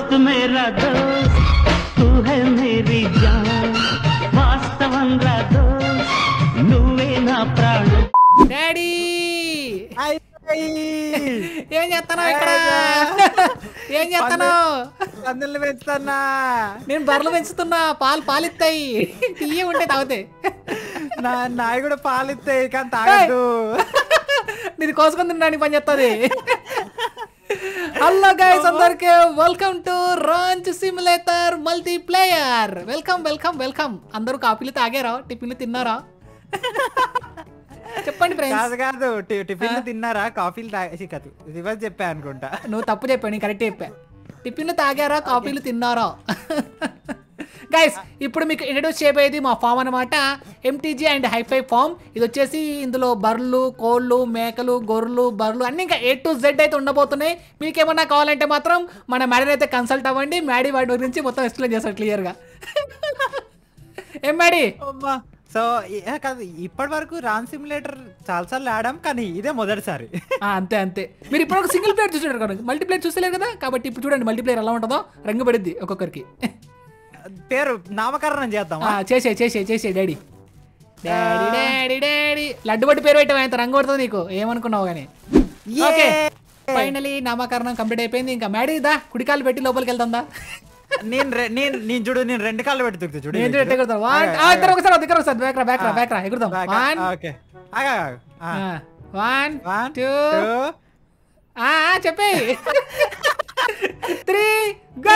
दोस्त मेरा दोस्त तू है मेरी जान వాస్తవంగా దోస్త్ నువ్వే నా ప్రాణం. డాడీ ఏం చేస్తున్నావు ఇక్కడ? ఏం చేస్తున్నావు? పందుల్ని పెంచుతున్నా. నేను బర్రెలు పెంచుతున్నా. పాలిస్తాయి, తీయ ఉంటే తాగుతాయి. నాయి కూడా పాలిస్తాయి కానీ తాగద్దు. నీది కోసుకొని తినడానికి పని చేస్తుంది. హలో గైస్, అందరికి welcome to Ranch Simulator multiplayer. Welcome welcome welcome. అందరూ కాఫీలు తాగారా? టిఫిన్లు తిన్నారా? చెప్పండి ఫ్రెండ్స్. కాదు టిఫిన్లు తిన్నారా? కాఫీలు కాదు రివర్స్ చెప్పా అనుకుంటా. నువ్వు తప్పు చెప్పావు, నేను కరెక్ట్ చెప్పా. టిఫిన్లు తాగారా, కాఫీలు తిన్నారా? గైస్, ఇప్పుడు మీకు ఇంట్రడ్యూస్ చేయబోయేది మా ఫామ్ అనమాట. MTG and hifi farm. ఇది వచ్చేసి ఇందులో బర్రెలు, కోళ్ళు, మేకలు, గొర్రెలు, బర్రెలు అన్ని ఇంకా A to Z అయితే ఉండబోతున్నాయి. మీకు ఏమన్నా కావాలంటే మాత్రం మన మ్యాడీని అయితే కన్సల్ట్ అవ్వండి. మ్యాడీ వాటి గురించి మొత్తం ఎక్స్ప్లెయిన్ చేస్తాడు క్లియర్గా. ఏం మ్యాడీ? సో కాదు, ఇప్పటి వరకు రాన్ సిమ్యులేటర్ చాలాసార్లు ఆడాం కానీ ఇదే మొదటిసారి. అంతే అంతే. మీరు ఇప్పుడు ఒక సింగిల్ ప్లేయర్ చూసారు కదా, మల్టీప్లేయర్ చూసలేరు కదా. కాబట్టి ఇప్పుడు చూడండి మల్టీప్లేయర్ ఎలా ఉంటుందో. రంగు పడిద్ది ఒక్కొక్కరికి. పేరు నామకరణం చేద్దాం. చేసే daddy. Daddy daddy daddy laddu బట్టి పేరు పెట్టావు, ఎంత రంగు పడుతుంది నీకు, ఏమనుకున్నావు కానీ. ఓకే, ఫైనలీ నామకరణం కంప్లీట్ అయిపోయింది. ఇంకా మ్యాడీ దా కుడికాలు పెట్టి లోపలికి వెళ్తుందా? నేను చూడు, నేను రెండు కాళ్ళు పెట్టి దిగుతా చూడు. ఒకసారి ఎగురుదాం. 1 2 చెప్పే 3 గో.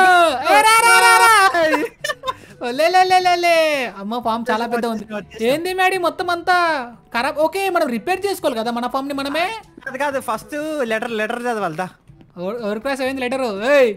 అమ్మ, ఫామ్ చాలా పెద్ద ఉంది. ఏంది మ్యాడీ మొత్తం అంతా ఖరాబ్? ఓకే, మనం రిపేర్ చేసుకోవాలి కదా మన ఫామ్ ని మనమే. కాదు, ఫస్ట్ లెటర్ చదవాలదా? ఎవరి క్లాస్ అయింది లెటరు?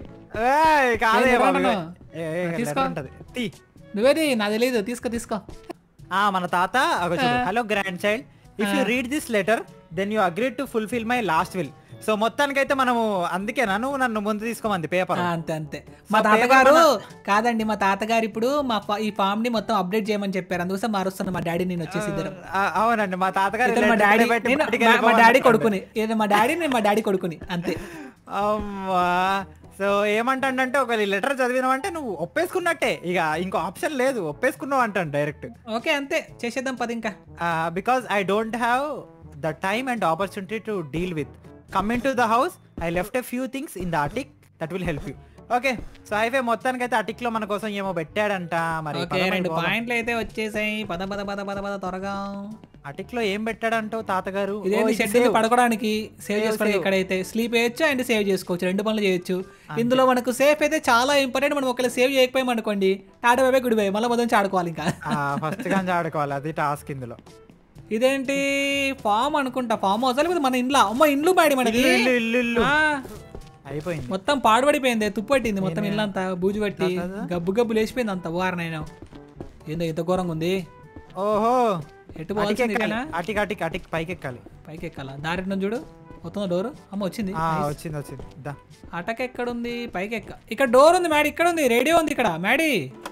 నువ్వేది నాకు తెలియదు. తీసుకో. మన తాత hello grandchild, if you read this letter then you agree to fulfil my last will. So మొత్తానికైతే మనము అందుకే నన్ను ముందు తీసుకోమంది పేపర్. అంతే. మా తాతగారు కాదండి, మా తాతగారు ఇప్పుడు ఈ ఫామ్ ని మొత్తం అప్డేట్ చేయమని చెప్పారు. అందుకోసం మారుస్తున్నా మా డాడీ నేను వచ్చేసి ఇద్దరు. అవునండి, మా తాతగారు మా డాడీ కొడుకుని. నేను మా డాడీ కొడుకుని అంతే. అమ్మా, సో ఏమంటాడంటే ఒకవేళ లెటర్ చదివినావంటే నువ్వు ఒప్పేసుకున్నట్టే, ఇక ఇంకో ఆప్షన్ లేదు, ఒప్పేసుకున్నావు అంటాను డైరెక్ట్. ఓకే, అంతే చేసేద్దాం పది. ఇంకా because I don't have the time and opportunity to deal with coming to the house. I left a few things in the attic that will help you. Okay, so హైవే మొత్తానికైతే attic లో మన కోసం ఏమో పెట్టాడంట. మరి 2 పాయింట్లు అయితే వచ్చేసాయి. పద త్వరగా. అటిక్ లో ఏం పెట్టాడంటావు తాతగారు? పడుకోవడానికి, సేవ్ చేసుకోవడానికి. ఇక్కడైతే స్లీప్ చేయొచ్చు అండ్ సేవ్ చేసుకోవచ్చు, 2 పనులు చేయొచ్చు. ఇందులో మనకు సేఫ్ అయితే చాలా ఇంపార్టెంట్. మనం ఒకవేళ సేవ్ చేయకపోయాం అనుకోండి, టాటా బాయ్ గుడి బాయ్, మళ్ళీ మొదటి ఆడుకోవాలి. ఇంకా ఫస్ట్ గా ఆడుకోవాలి, అది టాస్క్ ఇందులో. ఇదేంటి ఫామ్ అనుకుంటా, ఫామ్ హౌస్ లేదా మన ఇంట్లో? అమ్మ, ఇండ్లు బాడి మనకి. ఇల్లు అయిపోయింది, మొత్తం పాడుపడిపోయింది, తుప్పట్టింది మొత్తం ఇల్లంతా, బూజు పట్టి గబ్బు లేచిపోయింది అంత. వారనైనా ఏందో ఇంత ఘోరంగా ఉంది. ఓహో, ఎటు పోవాల్సింది? అటిక్ పైకి ఎక్కాలా? దారి చూడు, మొత్తం డోర్. అమ్మ, వచ్చింది. అటక్ ఎక్కడుంది? పైకి ఇక్కడ డోర్ ఉంది మ్యాడీ, ఇక్కడ ఉంది. రేడియో ఉంది ఇక్కడ Maddy.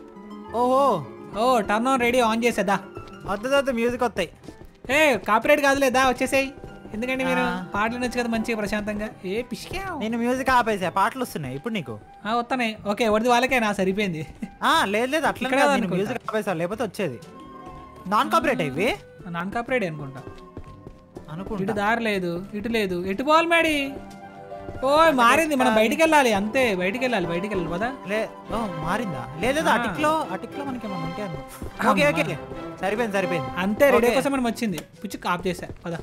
Oh turn on radio on చేసేదా? వద్దు, మ్యూజిక్ వస్తాయి. కాపీరైట్ కాదులేదా, వచ్చేసాయి. ఎందుకంటే మీరు పాటలు నచ్చు కదా మంచిగా ప్రశాంతంగా. నేను మ్యూజిక్ ఆపేసా, పాటలు వస్తున్నాయి ఇప్పుడు నీకు. వస్తున్నాయి. ఓకే, వడిది వాళ్ళకే నా సరిపోయింది. లేదు అట్లా మ్యూజిక్ ఆపేసా, లేకపోతే వచ్చేది. నాన్ కాపీరైట్ ఇవి? నాన్ కాపీరైట్ అనుకుంటా. ఇటు దారి లేదు, ఇటు లేదు. ఎటు పోవాలి మ్యాడీ? మారింది, మనం బయటికి వెళ్ళాలి. అంతే, బయటికి వెళ్ళాలి పదా. మారిందా? లేదు అటిక్ లో మనకి ఏమన్నా ఉంటే. ఓకే, సరిపోయింది. అంతే, రేడియో కోసం మనం వచ్చింది. పుచ్చుకు ఆఫ్ చేసా పదా.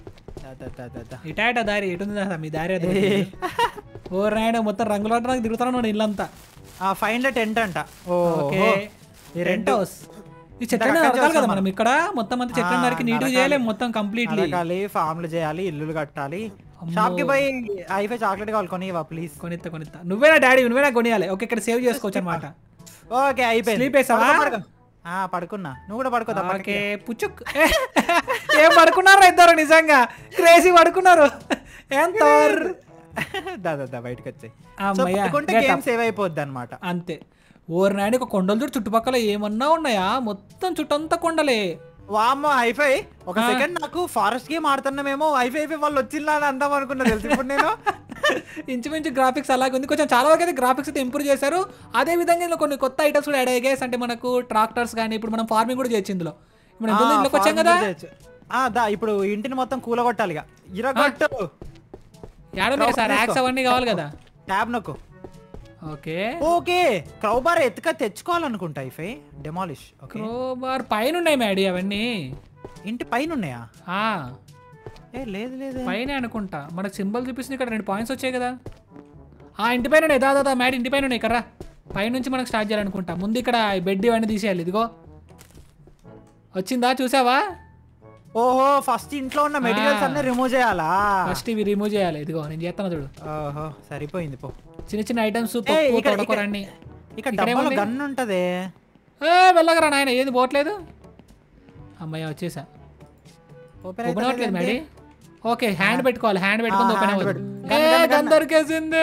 ఇటాట దారి ఎటుంది మీ దారి? అది నాయుడు మొత్తం రంగులు తిరుగుతున్నాడు ఇల్లంతా. ఫైండ్ టెంట్ అంట. Rent house. ఈ చెట్లను నరకాలి కదా మనం ఇక్కడ. మొత్తం అంతా చెట్లను నరికి నీట్గా చేయాలి మొత్తం కంప్లీట్లీ. ఫామ్లు చేయాలి, ఇల్లులు కట్టాలి. షాప్ కి పోయి హైఫై చాక్లెట్ కావాలి, కొనివా ప్లీజ్. కొనిత్తా. నువ్వేనా డాడీ? నువ్వేనా కొనియాలి? ఓకే, ఇక్కడ సేవ్ చేసుకోవచ్చు అనమాట. ఓకే, అయిపోయింది. స్లీప్ వేసావా? పడుకున్నా. నువ్వు కూడా పడుకోదా? ఓకే, పుచ్చుక్. ఏం పడుకున్నారా ఇద్దరు? నిజంగా క్రేజీ పడుకున్నారు. ఎంత దాదా బయటకు వచ్చాయి, గేమ్ సేవ్ అయిపోద్ది అనమాట. అంతే. నాయన ఒక కొండలు చూడు, చుట్టుపక్కల ఏమన్నా ఉన్నాయా? మొత్తం చుట్టంతా కొండలే. వామ్మో హైఫై, ఒక సెకండ్ నాకు ఫారెస్ట్ గేమ్ ఆడుతున్నామేమో హైఫై వాళ్ళు వచ్చిందా అని అందాం అనుకున్నా తెలుసు ఇప్పుడు నేను. ఇంచుమించు గ్రాఫిక్స్ అలాగే ఉంది. కొంచెం చాలా వరకు అయితే గ్రాఫిక్స్ అయితే ఇంప్రూవ్ చేశారు. అదే విధంగా ఇందులో కొన్ని కొత్త ఐటమ్స్ కూడా యాడ్ అయ్యాయి గైస్. అంటే మనకు ట్రాక్టర్స్ కానీ ఇప్పుడు మనం ఫార్మింగ్ కూడా చేయొచ్చు ఇందులో. ఇప్పుడు ఇందులో ఇంట్లోకి వచ్చాం కదా. ఇప్పుడు ఇంటిని మొత్తం కూలగొట్టాలి ఇక. ఇరగొట్టు. యాడ సార్ యాక్స్ అవన్నీ కావాలి కదా. ట్యాబ్ నొక్కు. ఓకే క్రౌబార్ ఎత్తుక తెచ్చుకోవాలనుకుంటా. If I demolish. క్రోబార్ పైన ఉన్నాయి మ్యాడీ అవన్నీ. ఇంటి పైన ఉన్నాయా? లేదు లేదు పైన అనుకుంటా. మనకు సింబల్ చూపిస్తుంది ఇక్కడ 2 పాయింట్స్ వచ్చాయి కదా. ఇంటి పైన ఉన్నాయి. దాదా మ్యాడీ ఇంటి పైన ఉన్నాయి కర్రా. పైనుంచి మనకు స్టార్ట్ చేయాలనుకుంటా. ముందు ఇక్కడ బెడ్ ఇవన్నీ తీసేయాలి. ఇదిగో వచ్చిందా చూసావా? ఓహో ఫస్ట్ ఇంట్లో ఉన్న మెటీరియల్స్ అన్ని రిమూవ్ చేయాలా? ఫస్ట్ ఇవి రిమూవ్ చేయాలి. ఇదిగో నేను చేస్తాను చూడు. ఓహో సరిపోయింది పో. చిన్న చిన్న ఐటమ్స్ తొడకూరన్ని. ఇక్కడ గన్ ఉంటది. వెళ్ళగరా నాయన. ఏది పోవట్లేదు. అమ్మయ్య వచ్చేసా. ఓపెన్ అవ్వట్లేదు మ్యాడీ. ఓకే హ్యాండ్ పెట్టుకోవాలి. హ్యాండ్ పెట్టుకుని ఓపెన్ అవ్వదు. గన్ దొరికేసింది.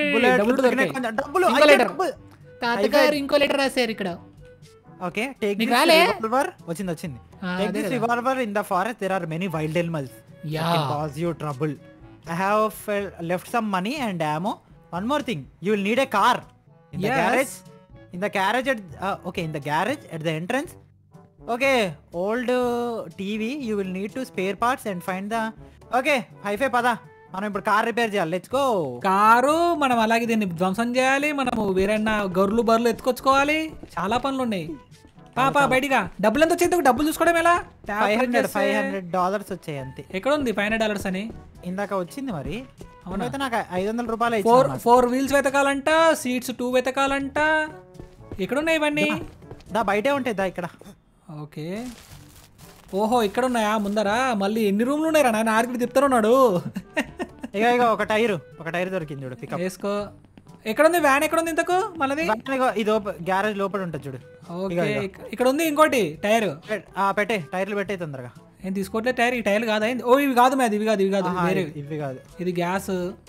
తాతగారు ఇంకో లెటర్ రాశారు ఇక్కడ. Okay take this revolver. వచ్చింది. Take this revolver. In the forest there are many wild animals. It cause you trouble. I have left some money and ammo. One more thing, you will need a car. In the garage. In the garage in the garage at the entrance. Okay, old TV. You will need to spare parts and find the. Okay, hifi పదా. మనం ఇప్పుడు car repair చేయాలి. Let's go. Car మనం అలాగే దీన్ని ధ్వంసం చేయాలి. మనము వేరేనా గొర్రెలు బర్రెలు ఎత్తుకొచ్చుకోవాలి. చాలా పనులు ఉన్నాయి. పాపా బయటిగా. డబ్బులు ఎంత వచ్చేందుకు? డబ్బులు చూసుకోవడం ఎలా? $500 వచ్చాయి అంతే. ఎక్కడ ఉంది $500 అని? ఇందాక వచ్చింది మరి. అవునైతే నాకు $500 4 వీల్స్ వెతకాలంట. సీట్స్ 2 వెతకాలంట. ఎక్కడ ఉన్నాయి ఇవన్నీ? బయటే ఉంటాయి ఇక్కడ. ఓకే ఓహో ఇక్కడ ఉన్నాయా ముందరా? మళ్ళీ ఎన్ని రూమ్లు ఉన్నాయి రా నాయన? ఆర్కిడ్ తిప్పుతున్నాడు. ఇక ఒక టైర్ దొరికింది చూడు. పికప్ వేసుకో. ఎక్కడ ఉంది వ్యాన్? ఎక్కడ ఉంది ఇంతకు? మళ్ళీ ఇది గ్యారేజ్ లోపల ఉంటుంది చూడు. ఓకే ఇక్కడ ఉంది ఇంకోటి టైర్. పెట్టే టైర్లు పెట్టే తొందరగా. ఏం తీసుకోవట్లేదు టైర్. ఈ టైర్ కాదా? ఓ ఇవి కాదు మ్యాది. ఇవి కాదు వేరే. ఇవి కాదు. ఇది గ్యాస్.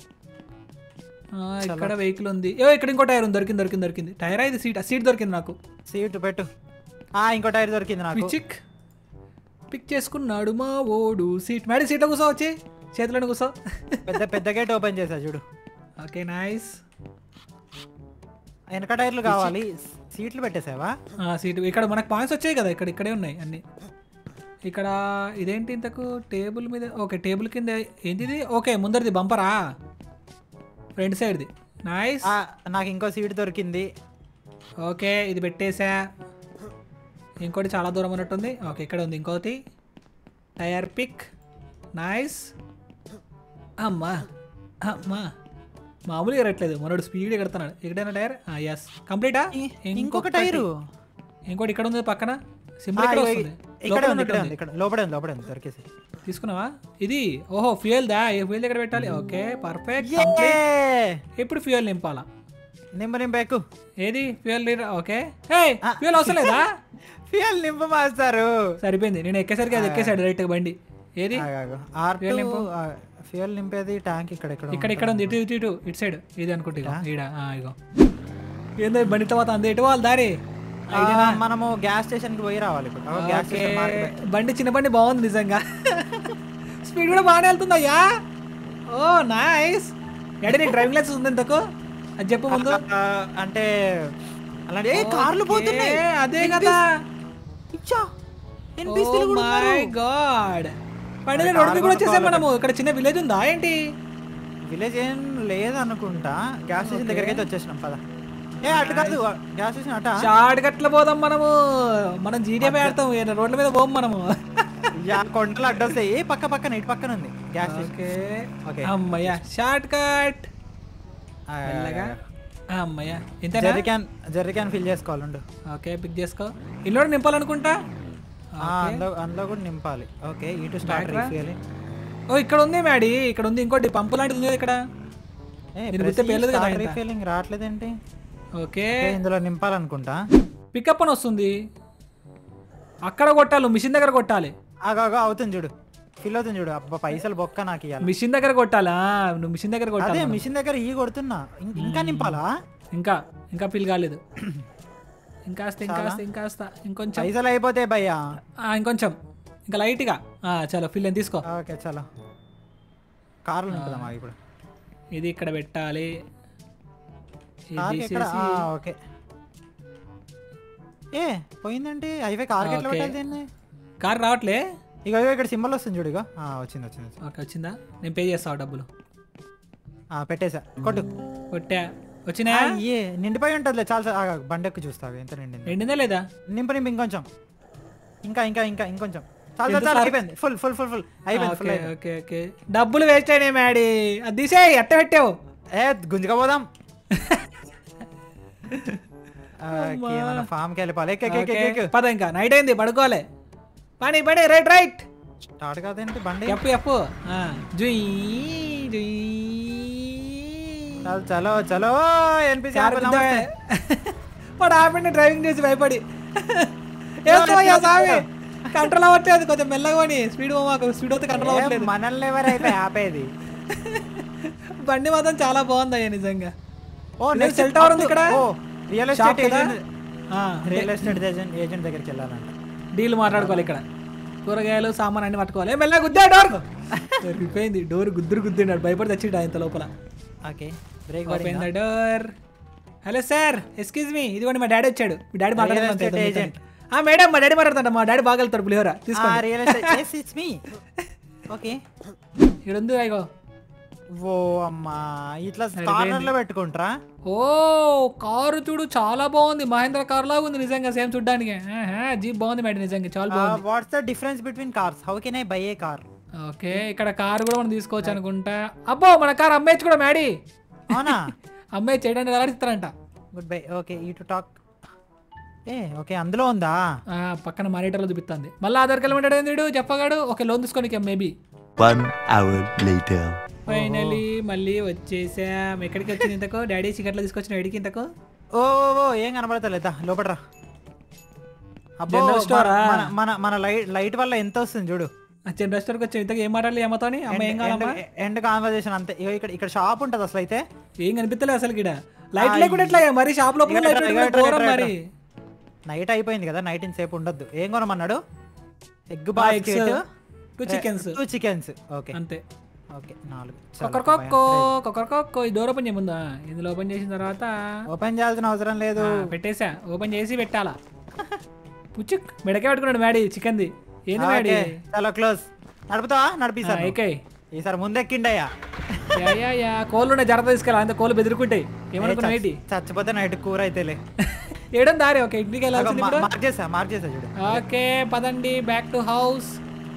ఇక్కడ వెహికల్ ఉంది. ఇక్కడ ఇంకో టైర్ ఉంది. దొరికింది. టైర్ ఇది సీట్ దొరికింది నాకు. సీట్ పెట్టు. ఇంకో టైర్ దొరికింది నాకు. పిక్ చేసుకున్నాడు మా ఓడు. Seat madam. సీట్లో కూర్చో. వచ్చి చేతిలో కూర్చో. పెద్ద గేట్ ఓపెన్ చేసా చూడు. Okay nice. వెనక టైర్లు కావాలి. సీట్లు పెట్టేసావా? సీట్ ఇక్కడ మనకు పాయింట్స్ వచ్చాయి కదా. ఇక్కడే ఉన్నాయి అన్ని. ఇక్కడ ఇదేంటి ఇంతకు? టేబుల్ మీద. ఓకే టేబుల్ కింద ఏంటిది? ఓకే ముందరిది బంపరా. ఫ్రంట్ సైడ్ది. నైస్. నాకు ఇంకో సీట్ దొరికింది. ఓకే ఇది పెట్టేసా. ఇంకోటి చాలా దూరం ఉన్నట్టుంది. ఓకే ఇక్కడ ఉంది ఇంకోటి. Tyre pick. నైస్. అమ్మా మామూలుగా ఎగరట్లేదు. మనోడు స్పీడ్ ఎగడుతున్నాడు. ఎక్కడైనా టైర్. ఎస్ కంప్లీటా? ఇంకొక టైరు. ఇంకోటి ఇక్కడ ఉంది పక్కన. సింపుల్ ఇక్కడ వస్తుంది. లోపడే దొరికేసి తీసుకున్నావా? ఇది ఓహో ఫ్యూయల్ దా. ఫ్యూయల్ దగ్గర పెట్టాలి. Okay perfect. ఇప్పుడు ఫ్యూయల్ నింపాలా? నింపేకు. ఏది ఫ్యూయల్? ఓకే ఫ్యూయల్ అవసరం లేదా? ఫ్యూయల్ నింప మాస్తారు. సరిపోయింది. నేను ఎక్కేసరికి అది ఎక్కేసాడు డైరెక్ట్ బండి. ఏది ఫ్యూయల్ నింపేది ట్యాంక్? ఇక్కడ ఉంది. ఇటు సైడ్. ఇది అనుకుంటా. ఇగో ఏందో బండి తర్వాత అంది. ఎటు వాళ్ళు దారి. మనము గ్యాస్ స్టేషన్ కి పోయి రావాలి. బండి చిన్న బండి బాగుంది నిజంగా. స్పీడ్ కూడా బాగానే వెళ్తుంది అయ్యా. Oh nice. ఎడ నీకు డ్రైవింగ్ లైసెన్స్ ఉంది ఇంతకు? అది చెప్పు ముందు. అంటే అలాంటి కార్లు పోతున్నాయి. అదే కదా. My God. పడే రోడ్డు కూడా వచ్చేసాం మనము. ఇక్కడ చిన్న విలేజ్ ఉందా ఏంటి? విలేజ్ ఏం లేదనుకుంటా. గ్యాస్ స్టేషన్ దగ్గరికి అయితే వచ్చేసినాం పద. అటు కాదు గ్యాస్ స్టేషన్ అట. షార్ట్ కట్లో పోదాం మనము. మనం జీడియా ఆడతాం. రోడ్ల మీద పోం మనము. కొండలు అడ్డొస్తాయి. పక్కన ఇటు పక్కన ఉంది గ్యాస్ స్టేషన్. ఓకే అమ్మయ్యా షార్ట్ కట్. అమ్మయ్యా ఇంత జెర్రీ క్యాన్ ఫిల్ చేసుకోవాలి. ఓకే పిక్ చేసుకో. ఇంట్లో నింపాలనుకుంటా. అందులో కూడా నింపాలి. ఓకే ఇటు స్టార్ట్ రీఫిల్. ఓ ఇక్కడ ఉంది మ్యాడీ. ఇక్కడ ఉంది ఇంకోటి పంపు లాంటిది ఉంది ఇక్కడ. రీఫిల్లింగ్ రావట్లేదేంటి? ఓకే ఇందులో నింపాలనుకుంటా. పికప్ అని వస్తుంది. అక్కడ కొట్టాలి. మిషన్ దగ్గర కొట్టాలి. అవుతుంది చూడు. ఫిల్ అవుతుంది చూడు. అబ్బా పైసలు బొక్క నాకు ఇవ్వాలి. మిషన్ దగ్గర కొట్టాలా? నువ్వు మిషన్ దగ్గర కొట్టాలి. మిషన్ దగ్గర కొడుతున్నా. ఇంకా నింపాలా? ఇంకా ఫిల్ కాలేదు. ఇంకాస్త ఇంకొంచెం. పైసలు అయిపోతాయి భయ్యా. ఇంకొంచెం ఇంకా లైట్గా. చలో ఫిల్ అని తీసుకో. ఓకే చలో. కార్లు నింపుదామా ఇప్పుడు? ఇది ఇక్కడ పెట్టాలి. ఇది కార్కి ఎక్కడ? తీసేసి ఓకే. ఏ పోయిందండి హైవే కార్కి ఎట్లా ఓకే. పెట్టాలి దీన్ని? కార్ రావట్లే. ఇక ఇక్కడ సింబల్ వస్తుంది చూడు. ఇక వచ్చింది వచ్చింది వచ్చింది. ఓకే వచ్చిందా? నేను పే చేస్తావు డబ్బులు. పెట్టేసా కొట్టు. కొట్టా. వచ్చినా? ఏ నిండిపోయి ఉంటుందిలే. చాలా బండి ఎక్కి చూస్తావు ఎంత నిండింది. నిండిందా లేదా? నింపు ఇంకొంచెం. ఇంకా ఇంకా ఇంకా ఇంకొంచెం. చాలా ఎంత చాలా సార్? అయిపోయింది. ఫుల్ ఫుల్ ఫుల్ ఫుల్ అయిపోయింది. Full okay okay okay. డబ్బులు వేస్ట్ అయినాయి మ్యాడీ. అది తీసేయ్. ఎట్ట పెట్టావు? గుంజుగా పోదాం. ఫామ్కి వెళ్ళిపోవాలి. పద ఇంకా నైట్ అయింది పడుకోవాలి. పని పడి రైట్ రైట్ స్టార్ట్ కాదేంటి బండి? ఎప్పు ఎప్పు. జుయ్ జుయ్. చలో చలో ఎన్పిసి వాడు ఆపండి డ్రైవింగ్ చేసి భయపడి. ఏమయ్యా స్వామి కంట్రోల్ అవ్వట్లేదు. కొంచెం మెల్లగా పోనీ. స్పీడ్ మాకు స్పీడ్ అవుతే కంట్రోల్ అవ్వట్లేదు. మనల్ని ఎవరైతే ఆపేది. బండి మాత్రం చాలా బాగుంది అయ్యా నిజంగా. నెక్స్ట్ సెల్ టవర్ ఉంది ఇక్కడ. రియల్ షాప్ ఎస్టేట్ కదా? రియల్ ఎస్టేట్ ఏజెంట్ దగ్గరికి వెళ్ళాలంట. డీల్ మాట్లాడుకోవాలి ఇక్కడ. కూరగాయలు సామాన్ అన్ని పట్టుకోవాలి. మెల్లగా గుద్దా డోర్. రిపోయింది డోర్. గుద్దినాడు భయపడి తెచ్చిడు ఇంత లోపల. Okay break open the door. Hello sir excuse me. ఇదిగోండి మా డాడీ వచ్చాడు. మీ డాడీ మాట్లాడుతున్నాడు. ఏజెంట్. మేడం మా డాడీ మాట్లాడుతాడు. మా డాడీ బాగా వెళ్తాడు పులిహోర తీసుకోండి. Real estate. yes it's me. Okay ఇక్కడ ఉంది అయ్యో. ఓ అమ్మా ఇట్లా కార్నర్ లో పెట్టుకుంటారా? ఓ కారు చూడు చాలా బాగుంది. మహేంద్ర కార్ లాగా ఉంది నిజంగా సేమ్ చూడడానికి. జీప్ బాగుంది మేడం నిజంగా చాలా బాగుంది. What's the difference between cars? How can I buy a car? Okay ఇక్కడ కార్ కూడా మనం తీసుకోవచ్చు అనుకుంటా. అబ్బో మన కార్ అమ్మేచ్చు కూడా మ్యాడీ. అవునా? అమ్మాయి చేయడానికి ఎలా ఇస్తారంట. Good bye. ఓకే ఈ టు టాక్. ఓకే అందులో ఉందా? పక్కన మానిటర్లో చూపిస్తుంది. మళ్ళీ ఆధార్ కిలోమీటర్ ఏంది చెప్పగాడు. ఓకే లోన్ తీసుకోనికి మేబీ. 1 hour later. ఫైనలీ మళ్ళీ వచ్చేసాం. ఎక్కడికి వచ్చింది ఇంతకు? డాడీ చికెట్లో తీసుకొచ్చిన ఎడికి ఇంతకు. ఓ ఏం కనబడతలేదా లోపడరా. అబ్బో జనరల్ స్టోరా? మన మన లైట్ వల్ల ఎంత వస్తుంది చూడు. జనరల్ స్టోర్కి వచ్చి ఇంతకు ఏం మాట్లాడాలి అమ్మతోని? అమ్మ ఏం కావాలమ్మా? ఎండ్ కాన్వర్జేషన్ అంతే. ఇక్కడ ఇక్కడ షాప్ ఉంటుంది అసలు అయితే. ఏం కనిపించలేదు అసలు ఇక్కడ. లైట్ లేకుండా ఎట్లా మరి షాప్ లోపల లైట్ పెట్టుకుని మరి. నైట్ అయిపోయింది కదా. నైట్ సేపు ఉండొద్దు. ఏం కొనమన్నాడు? Egg basket 2 chickens 2 chickens. Okay అంతే. ఓకే 4. కొక్కరకొక్కో ఈ డోర్ ఓపెన్ చేయముందా? ఇందులో ఓపెన్ చేసిన తర్వాత ఓపెన్ చేయాల్సిన అవసరం లేదు. పెట్టేసా. ఓపెన్ చేసి పెట్టాలా. పుచ్చుక్ మెడకే పెట్టుకున్నాడు మ్యాడీ చికెన్ది. ఏంది మ్యాడీ? చాలా క్లోజ్. నడుపుతావా? నడిపిస్తా. ఈసారి ముందెక్కిండయ్యా. కోళ్ళు జాగ్రత్త తీసుకెళ్ళా. అంతే కోళ్ళు బెదిరుకుంటాయి. ఏమనుకున్నా నైట్ చచ్చిపోతే నైట్ కూర అయితేలే. ఏడం దారి. ఓకే ఇంటికి వెళ్ళాల్సింది. మార్క్ చేసా చూడు. ఓకే పదండి బ్యాక్ టు హౌస్.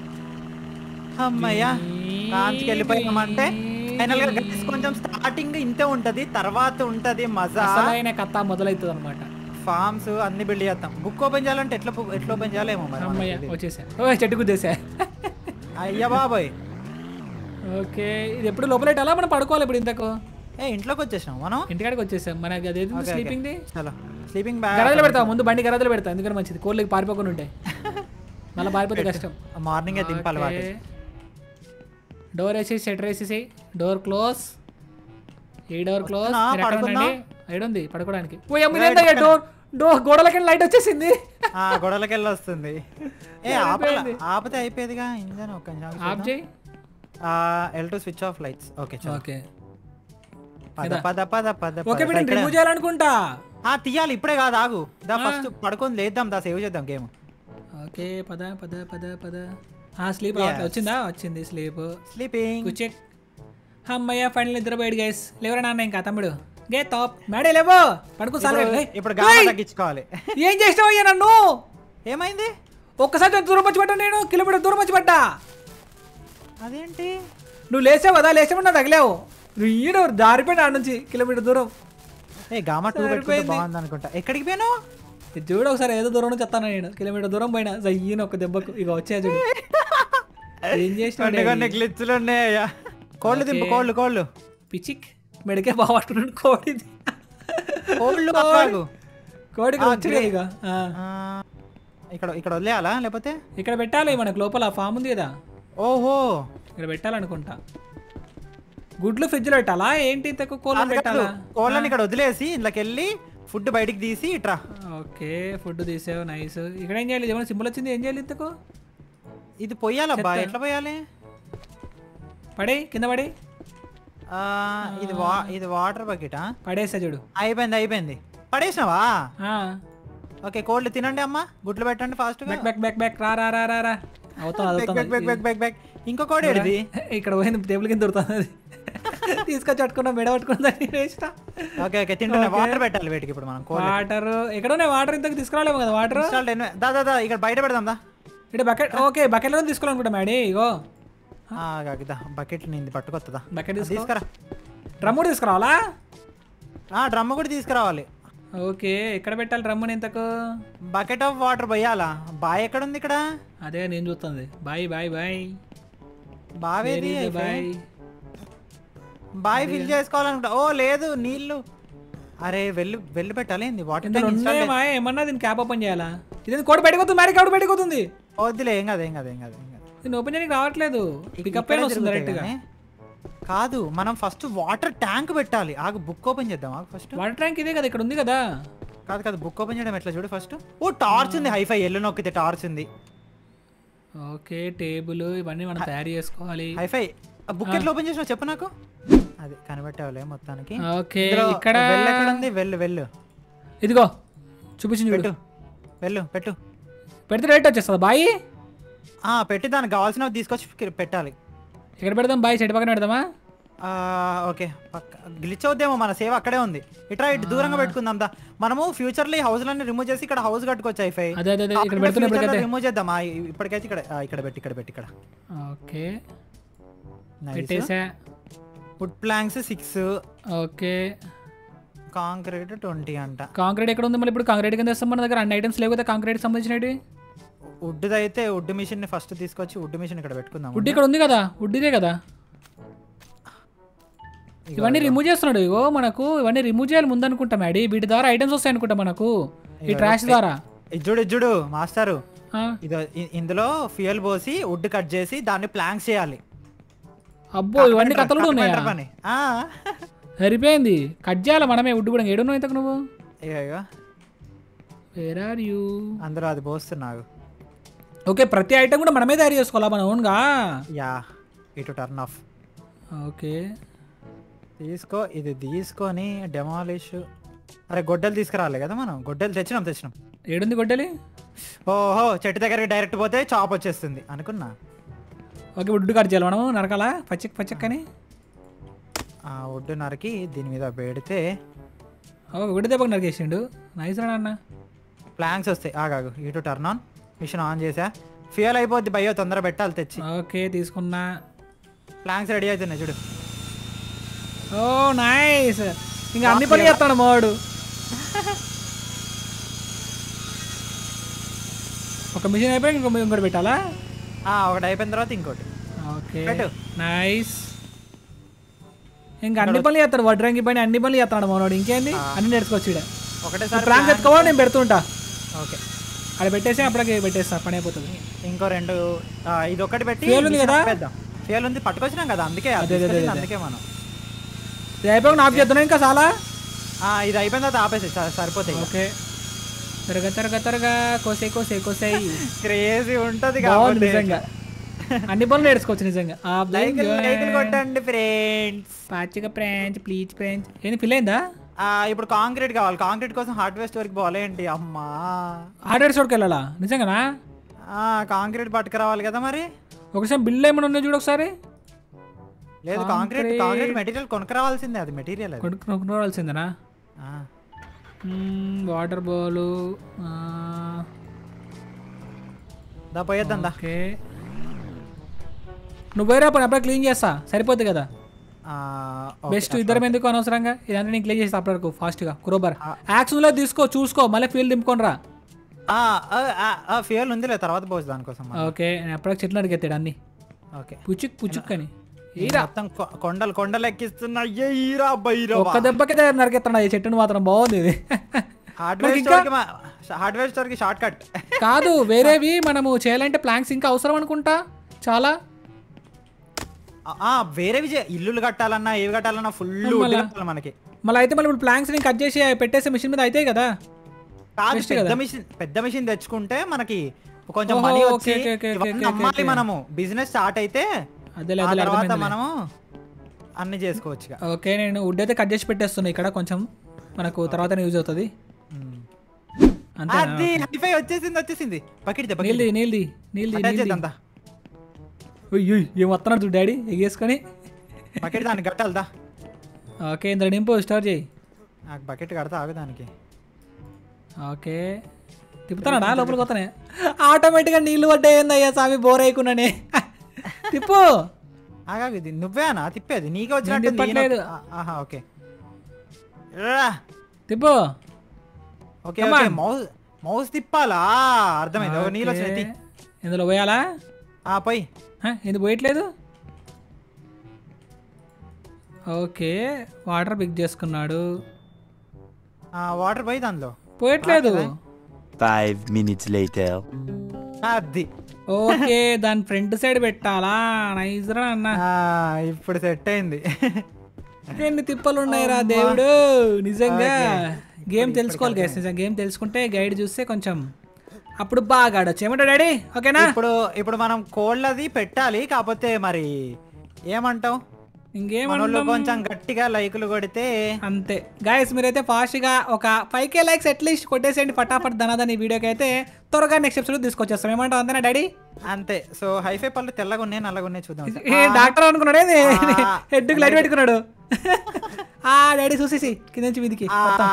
అమ్మయ్యా కాంచికి వెళ్ళిపోయామంటే ఫైనల్ గా కొంచెం స్టార్టింగ్ ఇంతే ఉంటది. తర్వాత ఉంటది మజా. అసలైన కథ మొదలవుతుంది అనమాట. ఫార్మ్స్ అన్ని బిల్డ్ చేస్తాం. బుక్ ఓపెన్ చేయాలంటే ఎట్లా ఓపెన్ చేయాలేమో మరి. అమ్మయ్య వచ్చేసా. చెట్టు గుద్దేసా. అయ్యా బాబాయ్. ఓకే ఇది ఎప్పుడు లోపల అలా మనం పడుకోవాలి. ఇప్పుడు ఇంతకు ఇంట్లోకి వచ్చేసాం మనం. ఇంటికాడికి వచ్చేసాం. మనకి అదే స్లీపింగ్ ది. స్లీపింగ్ బ్యాగ్ గరదలు పెడతాం ముందు. బండి గరదలు పెడతాం ఎందుకంటే మంచిది. కోళ్ళకి పారిపోకుండా ఉంటాయి. మళ్ళీ పారిపోతే కష్టం. మార్నింగ్ దింపాలి వాటి. డోర్ వేసేసి షట్టర్ వేసేసి డోర్ క్లోజ్. ఈ డోర్ క్లోజ్. ఏడుంది పడుకోవడానికి. డోర్ గోడలకి లైట్ వచ్చేసింది. గోడలకి వెళ్ళి వస్తుంది. ఆపితే అయిపోయేదిగా ఇంజన్. ఒక ఆఫ్ చేయి. L2 switch off lights. Okay okay పద పద పద. ఓకే వీడిని రిమూవ్ చేయాలనుకుంటా. తీయాలి ఇప్పుడే కాదు. ఆగు దా ఫస్ట్ పడుకొని లేద్దాం. దా సేవ్ చేద్దాం గేమ్. ఓకే పద పద పద పద. స్లీప్ వచ్చిందా? వచ్చింది స్లీప్. Sleeping check. అమ్మయ్య ఫైనల్ నిద్ర పోయాడు గైస్. లేవరా నాన్న ఇంకా తమ్ముడు. గే టాప్ మేడే లేవో పడుకో. ఇప్పుడు గాలి తగ్గించుకోవాలి. ఏం చేసినావు అయ్యా నన్ను? ఏమైంది? ఒక్కసారి దూరం వచ్చి పడ్డా. నేను కిలోమీటర్ దూరం వచ్చి పడ్డా. అదేంటి? నువ్వు లేచావు కదా. లేచామన్నా తగిలావు. నువ్వు ఈడ దారిపోయినా ఆడ నుంచి కిలోమీటర్ దూరం. గామా 2 పెట్టుకుంటే బాగుంది అనుకుంటా. ఎక్కడికి పోయాను చూడు ఒకసారి. ఏదో దూరం నుంచి చెప్తాను నేను. కిలోమీటర్ దూరం పోయినా ఈయన ఒక దెబ్బకు. ఇక వచ్చా చూడు. ఏం చేసిన గ్లిచ్లు ఉన్నాయా? కోళ్ళు దింపు. కోళ్ళు పిచిక్ మెడికే బాగా పట్టుకున్నాడు. కోడిది కోడికి వచ్చాడు. ఇక ఇక్కడ వదిలేయాలా లేకపోతే ఇక్కడ పెట్టాలి. మనకు లోపల ఫామ్ ఉంది కదా. ఓహో ఇక్కడ పెట్టాలనుకుంటా. గుడ్లు ఫ్రిడ్జ్ లో పెట్టాలా ఏంటి? కోళ్ళని పెట్టాలా? కోళ్ళని ఇక్కడ వదిలేసి ఇంట్లోకి వెళ్ళి ఫుడ్ బయటికి తీసి ఇట్రా. ఓకే ఫుడ్ తీసావు. నైస్. ఇక్కడ ఏం చేయాలి? ఏమైనా సింబల్ వచ్చింది. ఏం చేయాలి ఇంతకు? ఇది పోయాలబ్బా. ఎట్లా పోయాలి? పడే కింద పడే. ఇది వాటర్ బకెటా? పడేసా చూడు. అయిపోయింది. పడేసినావా? ఆ. ఓకే, కోళ్ళు తినండి అమ్మా, గుడ్లు పెట్టండి ఫాస్ట్ గా. బ్యాక్ రా. బ్యాక్. ఇంకో కోడి ఏడిది? ఇక్కడ పోయింది, టేబుల్ కింద దొరుకుతుంది అది. తీసుకొచ్చి పట్టుకున్నా, మెడ పట్టుకున్నా వేస్ట్. ఓకే తింటున్నా. వాటర్ పెట్టాలి వీటికి ఇప్పుడు మనం. వాటర్ ఎక్కడ ఉన్నాయి? వాటర్ ఇంతకు తీసుకురాలేము కదా వాటర్. దా ఇక్కడ బయట పెడదాం దా. ఇక్కడ బకెట్. ఓకే, బకెట్ లో తీసుకోవాలనుకుంటా మేడీ. ఇగో బకెట్ నింది పట్టుకొస్తుందా? బకెట్ తీసుకురా. డ్రమ్ కూడా తీసుకురావాలా? డ్రమ్ కూడా తీసుకురావాలి. ఓకే, ఎక్కడ పెట్టాలి డ్రమ్ముని ఇంతకు? బకెట్ ఆఫ్ వాటర్ పోయాలా? బాయ్ ఎక్కడ ఉంది ఇక్కడ? అదే నేను చూస్తుంది. బాయ్ బావేది? బాయ్ ఫిల్ చేసుకోవాలనుకుంటా. ఓ లేదు, నీళ్లు. అరే వెళ్ళి పెట్టాలి. వాటర్ ఏమన్నా దీన్ని క్యాప్ ఓపెన్ చేయాలా? ఇది కోడి బయటకు మరి కోడి బయటకు అవుతుంది. వద్దులే, ఏం కాదు. దీన్ని ఓపెన్ చేయడానికి రావట్లేదు. పికప్ అయినా వస్తుంది డైరెక్ట్ గా. కాదు, మనం ఫస్ట్ వాటర్ ట్యాంక్ పెట్టాలి. ఆగు, బుక్ ఓపెన్ చేద్దాం. ఫస్ట్ వాటర్ ట్యాంక్ ఇదే కదా, ఇక్కడ ఉంది కదా. కాదు, బుక్ ఓపెన్ చేయడం ఎట్లా చూడు ఫస్ట్. ఓ టార్చ్ ఉంది. హైఫై ఎల్లు నొక్కితే టార్చ్ ఉంది. ఓకే, టేబుల్ ఇవన్నీ మనం తయారు చేసుకోవాలి. హైఫై బుక్ ఎట్లా ఓపెన్ చేసినా చెప్పు నాకు. అది కనిపెట్టావులే మొత్తానికి. ఓకే, ఇక్కడ ఉంది. వెళ్ళు. ఇదిగో చూపించింది పెట్టు. పెట్టు. పెడితే రేట్ వచ్చేస్తుంది బాయ్. పెట్టి దానికి కావాల్సినవి తీసుకొచ్చి పెట్టాలి. ఎక్కడ పెడదాం బాయ్? చెట్టు పక్కన పెడదామా? ఓకే, గ్లిచ్ అవుద్దేమో, మన సేవ అక్కడే ఉంది. ఇటు దూరంగా పెట్టుకుందాం దా. మనము ఫ్యూచర్ లో ఈ హౌస్ లన్నీ రిమూవ్ చేసి ఇక్కడ హౌస్ కట్టుకోవచ్చు. హైఫై రిమూవ్ చేద్దామా? ఇప్పటికైతే ఇక్కడ పెట్టి ఇక్కడ. ఓకే, పెట్టేసా. Would planks 6. ఓకే, కాంక్రీట్ 20 అంట. కాంక్రీట్ ఎక్కడ ఉంది మళ్ళీ? ఇప్పుడు కాంక్రీట్ కింద వేస్తాం. మన దగ్గర అన్ని ఐటమ్స్ లేవు కదా కాంక్రీట్ సంబంధించినవి. వుడ్ అయితే వుడ్ మిషన్ ని ఫస్ట్ తీసుకొచ్చి వుడ్ మిషన్ ఇక్కడ పెట్టుకుందాం. వుడ్ ఇక్కడ ఉంది కదా, వుడ్ ఇదే కదా. ఇవన్నీ రిమూవ్ చేస్తున్నాడు. ఇగో మనకు ఇవన్నీ రిమూవ్ చేయాలి ముందు అనుకుంటా మేడీ. వీటి ద్వారా ఐటమ్స్ వస్తాయి అనుకుంటా మనకు, ఈ ట్రాష్ ద్వారా. ఇజ్జుడు మాస్టారు, ఇందులో ఫ్యూయల్ పోసి వుడ్ కట్ చేసి దాన్ని ప్లాంక్స్ చేయాలి. అబ్బో, ఇవన్నీ కథలు కూడా ఉన్నాయి. సరిపోయింది, కట్ చేయాలి మనమే వుడ్ కూడా. ఏడున్నావు ఇంతకు నువ్వు? Where are you? అందరూ అది పోస్తున్నావు. ఓకే, ప్రతి ఐటమ్ కూడా మనమే తయారు చేసుకోవాలా మన ఓన్గా? ఇటు టర్న్ ఆఫ్. ఓకే, తీసుకో. ఇది తీసుకొని డెమాలిష్. అరే గొడ్డలు తీసుకురావాలి కదా మనం. గొడ్డలు తెచ్చినాం. ఏడుంది గొడ్డలి? ఓహో, చెట్టు దగ్గరికి డైరెక్ట్ పోతే చాప్ వచ్చేస్తుంది అనుకున్నా. ఓకే, వుడ్ కట్ చేయాలి మనం. నరకాలా పచ్చక్కని? వుడ్ నరికి దీని మీద పెడితే వుడ్ దెబ్బకి నరికేసిండు. నైస్ రా అన్న. ప్లాంక్స్ వస్తాయి. ఆగాగు, ఇటు టర్న్ ఆన్. మిషన్ ఆన్ చేసా. ఫ్యూయల్ అయిపోద్ది భయ్యో, తొందర పెట్టాలి తెచ్చి. ఓకే, తీసుకున్నా. ప్లాంక్స్ రెడీ అవుతున్నాయి చూడు. Oh nice. ఇంకా అన్ని పని చేస్తాడు మావాడు. ఒక మిషన్ అయిపోయి ఇంకోటి పెట్టాలా? ఒకటి అయిపోయిన తర్వాత ఇంకోటి. Okay, nice. ఇంకా అన్ని పనులు చేస్తాడు. వడ్రంగి పని అన్ని పనులు చేస్తాడు మనోడు. ఇంకేంది, అన్ని నేర్చుకోవచ్చు. ఒకటేసారి ప్లాన్ ఎత్తుకోవాలి, నేను పెడుతుంటా. ఓకే, అది పెట్టేసి అప్పటికి పెట్టేస్తా, పని అయిపోతుంది. ఇంకో 2 ఇది ఒకటి పెట్టి ఉంది కదా. ఫ్యూయల్ ఉంది, పట్టుకొచ్చినాం కదా, అందుకే మనం ఇది అయిపోయి ఆఫ్ చేస్తున్నాం. ఇంకా చాలా ఇది అయిపోయిన తర్వాత ఆపేసి సరిపోతాయి. ఓకే, త్వరగా కోసే క్రేజీ ఉంటది నిజంగా. అన్ని పనులు నేర్చుకోవచ్చు నిజంగా. కొట్టండి ఫ్రెండ్స్. పాచిగా ఫ్రెండ్స్, ప్లీజ్ ఫ్రెండ్స్. ఏంది ఫిల్ అయిందా? ఇప్పుడు కాంక్రీట్ కావాలి. కాంక్రీట్ కోసం హార్డ్వేర్ స్టోర్కి పోవాలి. ఏంటి అమ్మా, హార్డ్వేర్ స్టోర్కి వెళ్ళాలా నిజంగానా? కాంక్రీట్ పట్టుకురావాలి కదా మరి. ఒకసారి బిల్లు ఏమైనా ఉన్నాయి చూడు ఒకసారి. లేదు, కాంక్రీట్ మెటీరియల్ కొనుక్కరావాల్సిందే. అది మెటీరియల్ కొనుక్కరావాల్సిందేనా? వాటర్ బౌల్ పోయేద్దాం. ఓకే, నువ్వు వేరే పని అప్పుడే క్లీన్ చేస్తా, సరిపోద్ది కదా. బెస్ట్. ఇద్దరం ఎందుకు అనవసరంగా? ఇదంతా నేను క్లీన్ చేస్తా అప్పటివరకు ఫాస్ట్గా. క్రోబర్ యాక్షన్ తీసుకో, చూసుకో, మళ్ళీ ఫీల్ దింపుకొని రా. ఫ్యూయల్ ఉంది తర్వాత పోసి దానికోసం. ఓకే, నేను అప్పటికి చెట్లు అడిగెత్తాడు అన్ని. ఓకే, పుచ్చుక్ అని కొండలు ఎక్కిస్తున్నా. ఒక్క దెబ్బకి నరికెత్తాడు ఈ చెట్టును మాత్రం. బాగుంది ఇది. హార్డ్వేర్ స్టోర్ కి షార్ట్ కట్ కాదు, వేరేవి మనము చేయాలంటే ప్లాంక్స్ ఇంకా అవసరం అనుకుంటా చాలా. వేరేవి ఇల్లులు కట్టాలన్నా ఏవి కట్టాలన్నా ఫుల్ మనకి. మళ్ళీ అయితే మళ్ళీ ప్లాంక్స్ ని కట్ చేసి పెట్టేసే మిషన్ మీద అయితే కదా. పెద్ద మిషన్ తెచ్చుకుంటే మనకి కొంచెం మనీ వచ్చి అమ్మాలి. మనము బిజినెస్ స్టార్ట్ అయితే తర్వాత మనము అన్ని చేసుకోవచ్చు ఇక. ఓకే నేను వుడ్ అయితే కట్ చేసి పెట్టేస్తున్నా ఇక్కడ కొంచెం మనకు తర్వాత యూజ్ అవుతుంది. అంతే అది హైఫై వచ్చేసింది బకెట్ నీళ్ళది అంతా ఏం వస్తున్నాడు చూడు డాడీ ఎగేసుకొని. బకెట్ దానికి కట్టాలదా. ఓకే ఇందులో నింపు స్టార్ట్ చేయి. నాకు బకెట్ కడతా ఆగు దానికి. ఓకే తిప్పుతాడా లోపలికి పోతానే ఆటోమేటిక్గా నీళ్ళు పడ్డాయిందయ్యా సామి బోర్ అయ్యకున్నానే. తిప్పు ఆగాగు ఇది నువ్వేనా తిప్పేది నీకే వచ్చినట్టు తిప్పట్లేదు. ఓకే తిప్పు. ఓకే మౌస్ తిప్పాలా అర్థమైంది. ఒక నీళ్ళు వచ్చినట్టు ఇందులో పోయాలా పోయి ఎందుకు పోయట్లేదు. ఓకే వాటర్ పిక్ చేసుకున్నాడు. వాటర్ పోయి దానిలో పోయట్లేదు. 5 minutes later. అది ఓకే దాని ఫ్రంట్ సైడ్ పెట్టాలా నైస్ రా అన్న. ఇప్పుడు సెట్ అయింది. ఎన్ని తిప్పలు ఉన్నాయిరా దేవుడు. నిజంగా గేమ్ తెలుసుకోవాలి గైస్. నిజంగా గేమ్ తెలుసుకుంటే గైడ్ చూస్తే కొంచెం అప్పుడు బాగా ఆడొచ్చు. ఏమంటా డాడీ ఓకేనా. ఇప్పుడు మనం కోళ్ళది పెట్టాలి కాకపోతే మరి ఏమంటావు ఇంకేమన్నా కొంచెం గట్టిగా లైకులు కొడితే అంతే గైస్. మీరైతే ఫాస్ట్ గా ఒక 5K లైక్స్ అట్లీస్ట్ కొట్టేసేయండి ఫటాఫట్ ధనాదని ఈ వీడియోకి అయితే త్వరగా నెక్స్ట్ ఎపిసోడ్ తీసుకొచ్చేస్తాం. ఏమంటావు అంతేనా డాడీ. అంతే. సో హైఫై పళ్ళు తెల్లగా ఉన్నాయి నల్లగా ఉన్నాయి చూద్దాం. డాక్టర్ అనుకున్నాడు హెడ్కి లైట్ పెట్టుకున్నాడు. డాడీ చూసేసి కింద నుంచి మీదికి.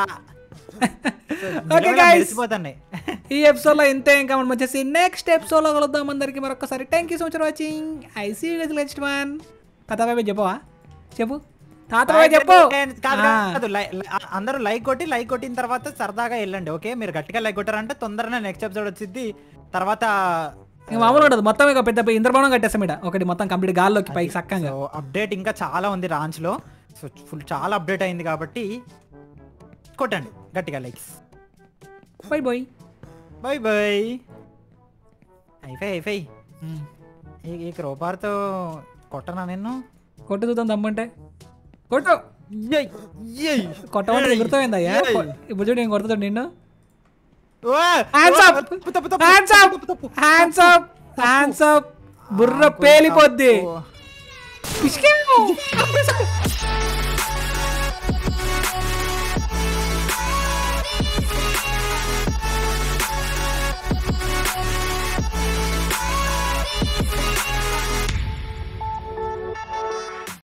ఓకే గైస్ ఈ ఎపిసోడ్ లో ఇంతే. ఇంకా మనం వచ్చేసి నెక్స్ట్ ఎపిసోడ్ లో కలుద్దాం. అందరికి మరొకసారి thank you so much for watching. I see you guys next one. తాతబాయ్ చెప్పవా చెప్పు తాతబాయ్ చెప్పు. అందరూ లైక్ కొట్టిన తర్వాత సరదాగా వెళ్ళండి. ఓకే మీరు గట్టిగా లైక్ కొట్టారంటే తొందరగా నెక్స్ట్ ఎపిసోడ్ వచ్చింది. తర్వాత మామూలు ఉండదు మొత్తం ఇక పెద్ద ఇంద్రభవనం కట్టేస్తాం ఇక్కడ ఒకటి మొత్తం కంప్లీట్ గాల్లోకి పైకి సక్కంగా. అప్డేట్ ఇంకా చాలా ఉంది రాంచ్ లో. సో ఫుల్ చాలా అప్డేట్ అయింది కాబట్టి కొట్టండి గట్టిగా likes. Bye bye bye bye. అయిపోయి ఈ క్రోపార్తో కొట్టనా నిన్ను. కొట్టు చూద్దాం దమ్మంటే కొట్టు. కొట్టమంటే ఎగురుతాయిందయ్యా. ఇప్పుడు చూడు నేను కొడుతాడు నిన్ను. హ్యాండ్స్ అప్ బుర్ర పేలిపోద్ది.